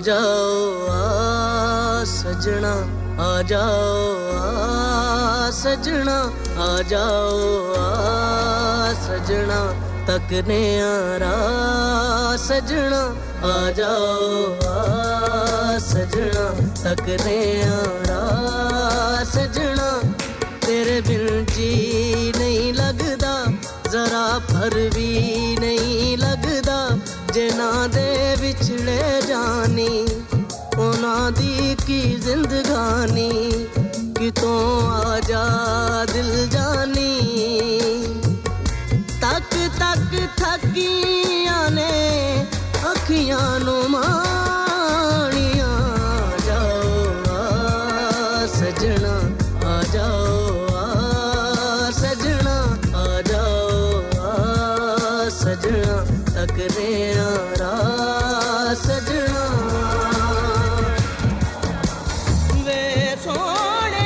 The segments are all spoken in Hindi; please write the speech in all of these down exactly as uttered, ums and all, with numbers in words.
जाओ आ सजना आ जाओ आ सजना आ जाओ आ सजना तकने आरा सजना आ जाओ आ सजना तकने आरा सजना तेरे बिन जी नहीं लगदा जरा फर भी नहीं लगदा जिना दे विछड़े जानी उना दी की जिंदगानी कितों आजा दिल जानी तक तक थकियां ने अखियां नु माणिया जाओ आ सजना आ जाओ आ सजना आ जाओ आ सजना तकने आरा सजना वे सोने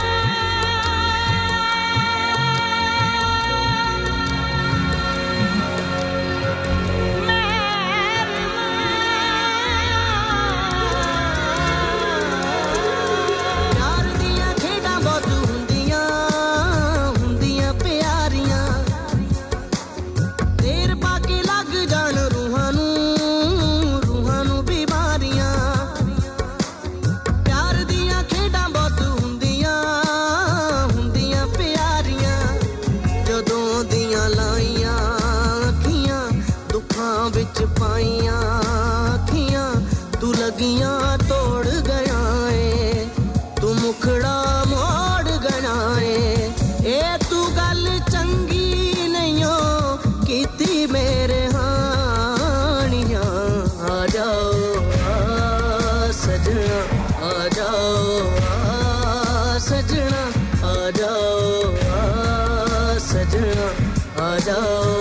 तोड़ गया है तू मुखड़ा मोड़ गया है ए तू गल चंगी नहीं हो कीती मेरे हानियां आ जाओ आ सजना आ जाओ आ सजना आ जाओ आ सजना आ जाओ